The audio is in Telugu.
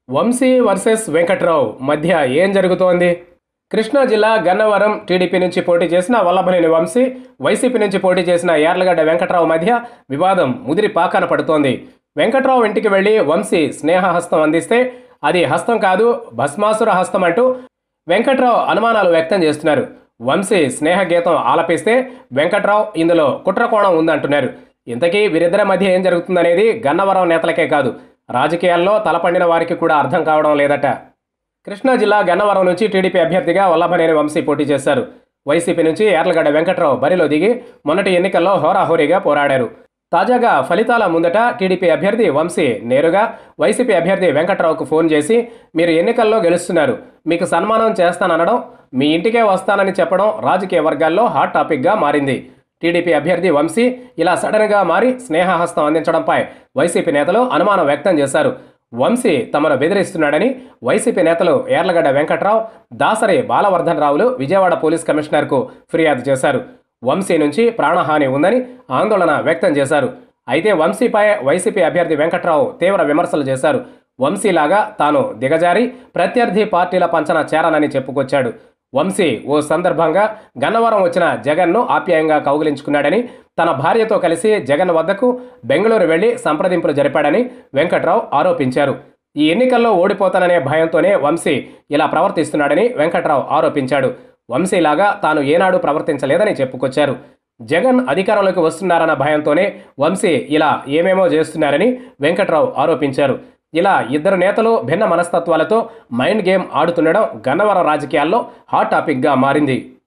వంశీ వర్సెస్ వెంకట్రావు మధ్య ఏం జరుగుతోంది? కృష్ణా జిల్లా గన్నవరం టీడీపీ నుంచి పోటీ చేసిన వల్లభనేని వంశీ, వైసీపీ నుంచి పోటీ చేసిన యార్లగడ్డ వెంకట్రావు మధ్య వివాదం ముదిరి పాకాన పడుతోంది. వెంకట్రావు ఇంటికి వెళ్లి వంశీ స్నేహహస్తం అందిస్తే అది హస్తం కాదు, భస్మాసుర హస్తం అంటూ వెంకట్రావు అనుమానాలు వ్యక్తం చేస్తున్నారు. వంశీ స్నేహ గీతం ఆలపిస్తే వెంకట్రావు ఇందులో కుట్రకోణం ఉందంటున్నారు. ఇంతకీ వీరిద్దరి మధ్య ఏం జరుగుతుందనేది గన్నవరం నేతలకే కాదు, రాజకీయాల్లో తలపండిన వారికి కూడా అర్థం కావడం లేదట. కృష్ణా జిల్లా గన్నవరం నుంచి టీడీపీ అభ్యర్థిగా వల్లభనేని వంశీ పోటీ చేశారు. వైసీపీ నుంచి యార్లగడ్డ వెంకట్రావు బరిలో దిగి మొన్నటి ఎన్నికల్లో హోరాహోరీగా పోరాడారు. తాజాగా ఫలితాల ముందట టీడీపీ అభ్యర్థి వంశీ నేరుగా వైసీపీ అభ్యర్థి వెంకట్రావుకు ఫోన్ చేసి, మీరు ఎన్నికల్లో గెలుస్తున్నారు, మీకు సన్మానం చేస్తాననడం, మీ ఇంటికే వస్తానని చెప్పడం రాజకీయ వర్గాల్లో హాట్ టాపిక్గా మారింది. టీడీపీ అభ్యర్థి వంశీ ఇలా సడన్గా మారి స్నేహహస్తం అందించడంపై వైసీపీ నేతలు అనుమానం వ్యక్తం చేశారు. వంశీ తమను బెదిరిస్తున్నాడని వైసీపీ నేతలు యార్లగడ్డ వెంకట్రావు, దాసరి బాలవర్ధన్ రావులు విజయవాడ పోలీస్ కమిషనర్కు ఫిర్యాదు చేశారు. వంశీ నుంచి ప్రాణహాని ఉందని ఆందోళన వ్యక్తం చేశారు. అయితే వంశీపై వైసీపీ అభ్యర్థి వెంకట్రావు తీవ్ర విమర్శలు చేశారు. వంశీలాగా తాను దిగజారి ప్రత్యర్థి పార్టీల పంచన చేరనని చెప్పుకొచ్చాడు. వంశీ ఓ సందర్భంగా గన్నవరం వచ్చిన జగన్ను ఆప్యాయంగా కౌగిలించుకున్నాడని, తన భార్యతో కలిసి జగన్ వద్దకు బెంగళూరు వెళ్లి సంప్రదింపులు జరిపాడని వెంకట్రావు ఆరోపించారు. ఈ ఎన్నికల్లో ఓడిపోతాననే భయంతోనే వంశీ ఇలా ప్రవర్తిస్తున్నాడని వెంకట్రావు ఆరోపించాడు. వంశీలాగా తాను ఏనాడు ప్రవర్తించలేదని చెప్పుకొచ్చారు. జగన్ అధికారంలోకి వస్తున్నారన్న భయంతోనే వంశీ ఇలా ఏమేమో చేస్తున్నారని వెంకట్రావు ఆరోపించారు. ఇలా ఇద్దరు నేతలు భిన్న మనస్తత్వాలతో మైండ్ గేమ్ ఆడుతుండడం గన్నవరం రాజకీయాల్లో హాట్ టాపిక్గా మారింది.